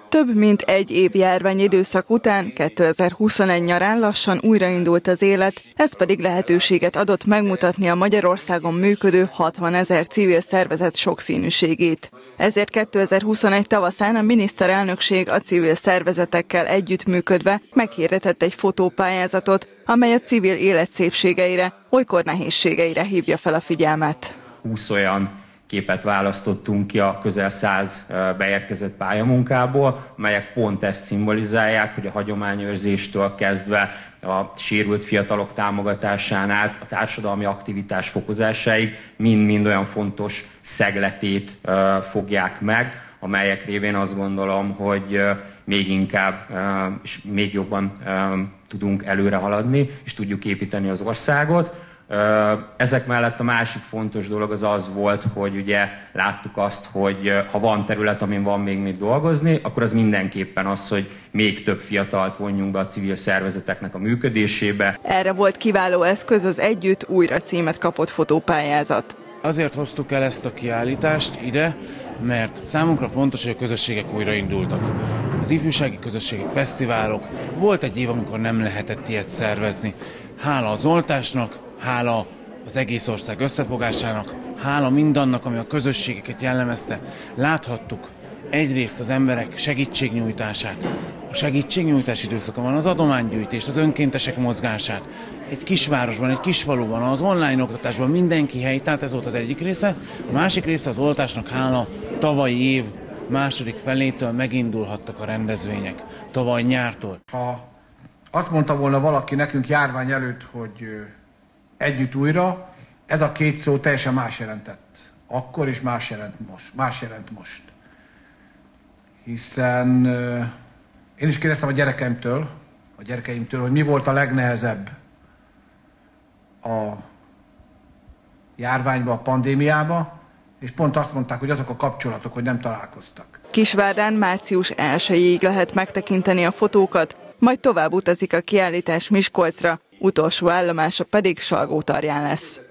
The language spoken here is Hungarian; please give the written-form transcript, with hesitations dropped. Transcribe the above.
Több mint egy év járványidőszak után 2021 nyarán lassan újraindult az élet, ez pedig lehetőséget adott megmutatni a Magyarországon működő 60 000 civil szervezet sokszínűségét. Ezért 2021 tavaszán a miniszterelnökség a civil szervezetekkel együttműködve meghirdetett egy fotópályázatot, amely a civil élet szépségeire, olykor nehézségeire hívja fel a figyelmet. 20 olyan képet választottunk ki a közel 100 beérkezett pályamunkából, melyek pont ezt szimbolizálják, hogy a hagyományőrzéstől kezdve a sérült fiatalok támogatásán át a társadalmi aktivitás fokozásáig mind-mind olyan fontos szegletét fogják meg, amelyek révén azt gondolom, hogy még inkább és még jobban tudunk előre haladni, és tudjuk építeni az országot. Ezek mellett a másik fontos dolog az volt, hogy ugye láttuk azt, hogy ha van terület, amin van még mit dolgozni, akkor az mindenképpen az, hogy még több fiatalt vonjunk be a civil szervezeteknek a működésébe. Erre volt kiváló eszköz az Együtt újra címet kapott fotópályázat. Azért hoztuk el ezt a kiállítást ide, mert számunkra fontos, hogy a közösségek újraindultak. Az ifjúsági közösségek, fesztiválok, volt egy év, amikor nem lehetett ilyet szervezni. Hála az oltásnak, hála az egész ország összefogásának, hála mindannak, ami a közösségeket jellemezte, láthattuk egyrészt az emberek segítségnyújtását, a segítségnyújtás időszakban az adománygyűjtést, az önkéntesek mozgását, egy kisvárosban, egy kisfaluban, az online oktatásban mindenki helytált, ez volt az egyik része. A másik része az oltásnak hála tavalyi év második felétől megindulhattak a rendezvények, tavaly nyártól. Ha azt mondta volna valaki nekünk járvány előtt, hogy együtt újra, ez a két szó teljesen más jelentett. Akkor is más jelent most. Hiszen én is kérdeztem a gyerekeimtől, hogy mi volt a legnehezebb a járványba, a pandémiába, és pont azt mondták, hogy azok a kapcsolatok, hogy nem találkoztak. Kisvárdán március 1-ig lehet megtekinteni a fotókat, majd tovább utazik a kiállítás Miskolcra, utolsó állomása pedig Salgótarján lesz.